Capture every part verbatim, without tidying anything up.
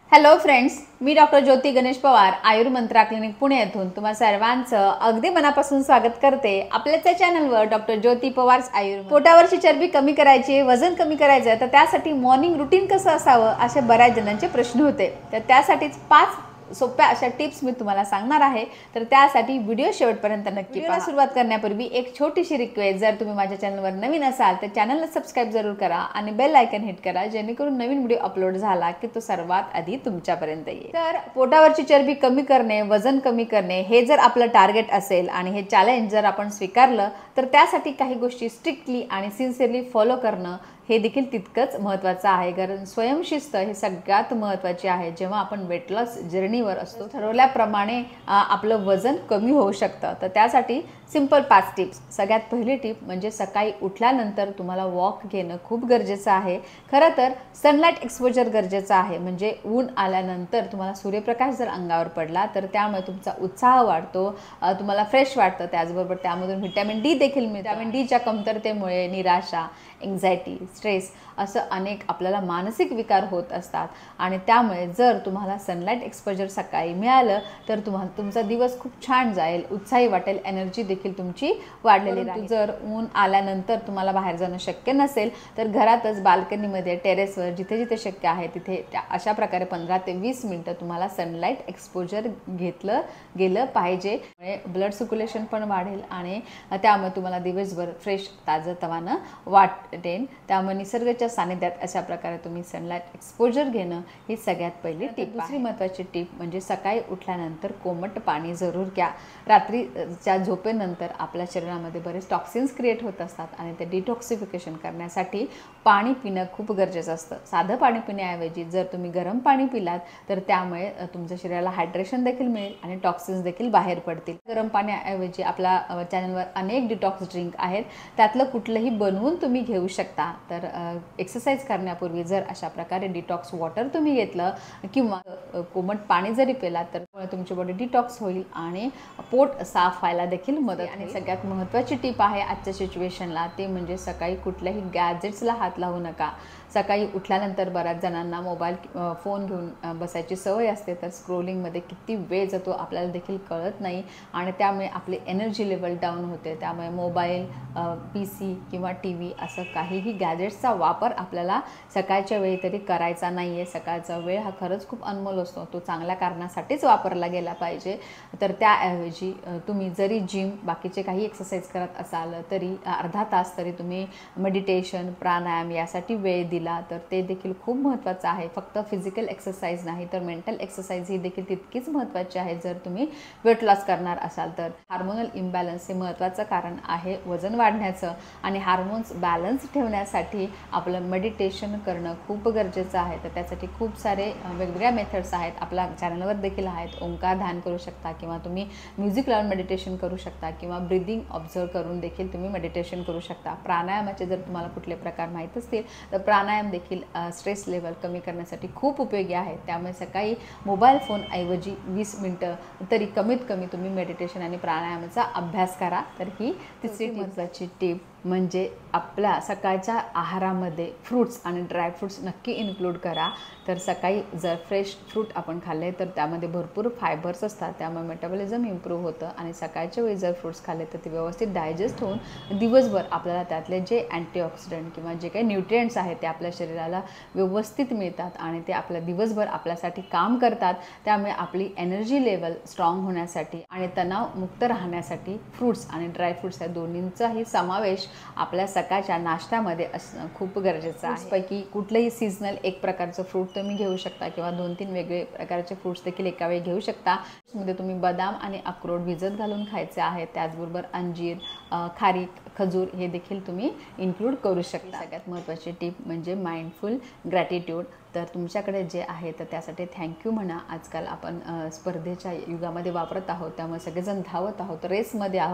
Hello friends, मी doctor Jyoti Ganesh Pawar Ayurmantra clinic Pune येथून तुम्हा सर्वांचं अगदी मनापासून स्वागत करते आपल्याच चॅनलवर डॉक्टर ज्योती पवार आयुर् पोटावरची चरबी कमी करायची, वजन कमी करायचं, तर त्यासाठी मॉर्निंग रुटीन कसं असावं असे बऱ्याच जणांचे प्रश्न होते। तर त्यासाठीच पाच सोप्या अशा टिप्स मी तुम्हाला सांगणार आहे। तर त्यासाठी व्हिडिओ शेवटपर्यंत नक्की पहा। सुरुवात करण्यापूर्वी एक छोटीशी रिक्वेस्ट, जर तुम्ही माझ्या चॅनलवर नवीन असाल तर चॅनलला सबस्क्राइब जरूर करा आणि बेल आयकॉन हिट करा, जेणेकरून नवीन व्हिडिओ अपलोड झाला की तो सर्वात आधी तुमच्यापर्यंत येईल। तर पोटावरची चरबी कमी करणे, वजन कमी करणे हे जर आपलं टार्गेट असेल आणि हे चॅलेंज जर आपण स्वीकारलं तर त्यासाठी काही गोष्टी स्ट्रिक्टली आणि सिन्सिअरली फॉलो करणं हे देखील तितकंच महत्त्वाचं आहे। कारण स्वयंशिस्त हे सगळ्यात महत्त्वाचे आहे। जेव्हा आपण वेट लॉस जर्नीवर असतो, ठरवल्याप्रमाणे आपलं वजन कमी होऊ शकतं। तर त्यासाठी सिंपल पाच टिप्स। सगळ्यात पहिली टिप म्हणजे सकाळी उठल्यानंतर तुम्हाला वॉक घेणं खूप गरजेचं आहे। खरं तर सनलाईट एक्सपोजर गरजेचं आहे, म्हणजे ऊन आल्यानंतर तुम्हाला सूर्यप्रकाश जर अंगावर पडला तर त्यामुळे तुमचा उत्साह वाढतो, तुम्हाला फ्रेश वाटतं। त्याचबरोबर त्यामधून व्हिटॅमिन डी देखील मिळतं। व्हिटॅमिन डीच्या कमतरतेमुळे निराशा, एन्झायटी, स्ट्रेस असं अनेक आपल्याला मानसिक विकार होत असतात आणि त्यामुळे जर तुम्हाला सनलाईट एक्सपोजर सकाळी मिळालं तर तुम्हाला तुमचा दिवस खूप छान जाईल, उत्साही वाटेल, एनर्जी देखील तुमची वाढलेली राहील। जर ऊन आल्यानंतर तुम्हाला बाहेर जाणं शक्य नसेल तर घरातच बाल्कनीमध्ये, टेरेसवर जिथे जिथे शक्य आहे तिथे अशा प्रकारे पंधरा ते वीस मिनिटं तुम्हाला सनलाईट एक्सपोजर घेतलं गेलं पाहिजे। ब्लड सर्क्युलेशन पण वाढेल आणि त्यामुळे तुम्हाला दिवसभर फ्रेश, ताजंतवानं वाटेल। त्यामुळे निसर्गाच्या सानिध्यात अशा प्रकारे तुम्ही सनलाईट एक्सपोजर घेणं ही सगळ्यात पहिली टिप। दुसरी महत्त्वाची टिप म्हणजे सकाळी उठल्यानंतर कोमट पाणी जरूर घ्या। रात्रीच्या झोपेनंतर आपल्या शरीरामध्ये बरेच टॉक्सिन्स क्रिएट होत असतात आणि ते डिटॉक्सिफिकेशन करण्यासाठी पाणी पिणं खूप गरजेचं असतं। साधं पाणी पिण्याऐवजी जर तुम्ही गरम पाणी पिलात तर त्यामुळे तुमच्या शरीराला हायड्रेशन देखील मिळेल आणि टॉक्सिन्स देखील बाहेर पडतील। गरम पाण्याऐवजी आपल्या चॅनलवर अनेक डिटॉक्स ड्रिंक आहेत, त्यातलं कुठलंही बनवून तुम्ही घेऊ शकता। तर एक्सरसाइज करण्यापूर्वी जर अशा प्रकारे डिटॉक्स वॉटर तुम्ही घेतलं किंवा कोमट पाणी जरी पिलात तर तुमची बॉडी डिटॉक्स होईल आणि पोट साफ व्हायला देखील मदत। आणि सगळ्यात महत्त्वाची टिप आहे आजच्या सिच्युएशनला, ते म्हणजे सकाळी कुठल्याही गॅजेट्सला हात लावू नका। सकाळी उठल्यानंतर बऱ्याच जणांना मोबाईल फोन घेऊन बसायची सवय असते, तर स्क्रोलिंगमध्ये किती वेळ जातो आपल्याला देखील कळत नाही आणि त्यामुळे आपली एनर्जी लेवल डाऊन होते। त्यामुळे मोबाईल, पी सी किंवा टी व्ही असं काहीही गॅजेट्सचा वापर आपल्याला सकाळच्या वेळी तरी करायचा नाही आहे। सकाळचा वेळ हा खरंच खूप अनमोल असतो, तो चांगल्या कारणासाठीच वापरला गेला पाहिजे। तर त्याऐवजी तुम्ही जरी जिम, बाकीचे काही एक्सरसाइज करत असाल तरी अर्धा तास तरी तुम्ही मेडिटेशन, प्राणायाम यासाठी वेळ दिला तर ते देखील खूप महत्त्वाचं आहे। फक्त फिजिकल एक्सरसाइज नाही तर मेंटल एक्सरसाइज ही देखील तितकीच महत्त्वाची आहे जर तुम्ही वेट लॉस करणार असाल तर। हार्मोनल इम्बॅलन्स हे महत्त्वाचं कारण आहे वजन वाढण्याचं आणि हार्मोन्स बॅलन्स ठेवण्यासाठी आपलं मेडिटेशन करणं खूप गरजेचं आहे। तर त्यासाठी खूप सारे वेगवेगळ्या मेथड्स आहेत, आपल्या चॅनलवर देखील आहेत। ओंकार ध्यान करू शकता किंवा तुम्ही म्युझिक लावून मेडिटेशन करू शकता किंवा ब्रीदिंग ऑब्झर्व करून देखील तुम्ही मेडिटेशन करू शकता। प्राणायामाचे जर तुम्हाला कुठले प्रकार माहीत असतील तर प्राणायाम देखील स्ट्रेस लेवल कमी करण्यासाठी खूप उपयोगी आहे। त्यामुळे सकाळी मोबाईल फोनऐवजी वीस मिनटं तरी कमीत कमी तुम्ही मेडिटेशन आणि प्राणायामाचा अभ्यास करा। तर ही तिसरी महत्त्वाची टिप म्हणजे आपल्या सकाळच्या आहारामध्ये फ्रूट्स आणि ड्रायफ्रूट्स नक्की इन्क्लूड करा। तर सकाळी जर फ्रेश फ्रूट आपण खाल्ले तर त्यामध्ये भरपूर फायबर्स असतात, त्यामुळे मेटाबॉलिझम इम्प्रूव्ह होतं आणि सकाळच्या वेळी जर फ्रूट्स खाल्ले तर ते व्यवस्थित डायजेस्ट होऊन दिवसभर आपल्याला त्यातले जे अँटीऑक्सिडंट किंवा जे काही न्यूट्रिएंट्स आहेत ते आपल्या शरीराला व्यवस्थित मिळतात आणि ते आपल्या दिवसभर आपल्यासाठी काम करतात। त्यामुळे आपली एनर्जी लेवल स्ट्रॉंग होण्यासाठी आणि तणावमुक्त राहण्यासाठी फ्रूट्स आणि ड्रायफ्रूट्स या दोन्हींचाही समावेश आपल्या सकाळच्या नाश्त्यामध्ये असणं खूप गरजेचं आहे। पैकी कुठलंही सीझनल एक प्रकारचं फ्रूट तुम्ही घेऊ शकता किंवा दोन तीन वेगळे प्रकारचे फ्रूट्स देखील एका वेळी घेऊ शकता। मध्ये तुम्ही बदाम आणि अक्रोड भिजत घालून खायचे आहेत, त्याचबरोबर अंजीर, खारीक, खजूर हे देखील तुम्ही इन्क्लूड करू शकता। सगळ्यात महत्त्वाची टिप म्हणजे माइंडफुल ग्रॅटिट्यूड। तर तुमच्याकडे जे आहे तर त्यासाठी थँक्यू म्हणा। आजकाल आपण स्पर्धेच्या युगामध्ये वापरत आहोत, त्यामुळे सगळेजण धावत आहोत, रेसमध्ये आहोत।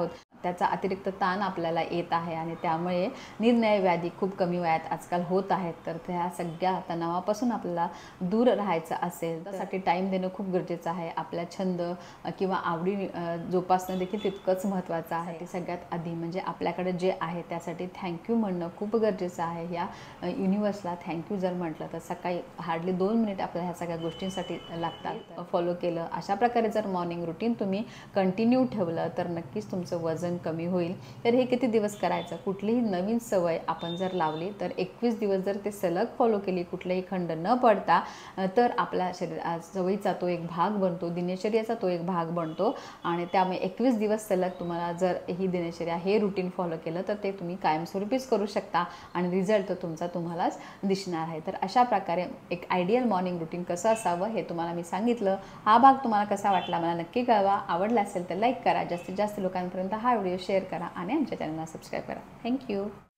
त्याचा अतिरिक्त ताण आपल्याला येत आहे आणि त्यामुळे निर्णय व्याधी खूप कमी वयात आजकाल होत आहेत. तर त्या सगळ्या तणावापासून आपल्याला दूर राहायचं असेल त्यासाठी टाईम देणं खूप गरजेचं आहे. आपल्या छंद किंवा आवडी जोपासणं देखील तितकंच महत्त्वाचं आहे. ते सगळ्यात आधी म्हणजे आपल्याकडे जे आहे त्यासाठी थँक्यू म्हणणं खूप गरजेचं आहे. या युनिवर्सला थँक्यू जर म्हटलं तर सकाळी हार्डली दोन मिनिट आपल्याला ह्या सगळ्या गोष्टींसाठी लागतात. फॉलो केलं अशा प्रकारे जर मॉर्निंग रुटीन तुम्ही कंटिन्यू ठेवलं तर नक्कीच तुमचं वजन कमी होईल. तर हे किती दिवस करायचं? कुठलीही नवीन सवय आपण जर लावली तर एकवीस दिवस जर ते सलग फॉलो केली कुठलेही खंड न पडता तर आपल्या शरीर सवयीचा तो एक भाग बनतो, दिनचर्याचा तो एक भाग बनतो आणि त्यामुळे एकवीस दिवस सलग तुम्हाला जर ही दिनचर्या हे रुटीन फॉलो केलं तर ते तुम्ही कायमस्वरूपीच करू शकता आणि रिझल्ट तर तुमचा तुम्हालाच दिसणार आहे. तर अशा प्रकारे एक आयडियल मॉर्निंग रुटीन कसं असावं हे तुम्हाला मी सांगितलं. हा भाग तुम्हाला कसा वाटला मला नक्की कळवा. आवडला असेल तर लाईक करा, जास्तीत जास्त लोकांपर्यंत हा व्हिडिओ शेअर करा आणि आमच्या चॅनलला सबस्क्राईब करा. थँक्यू.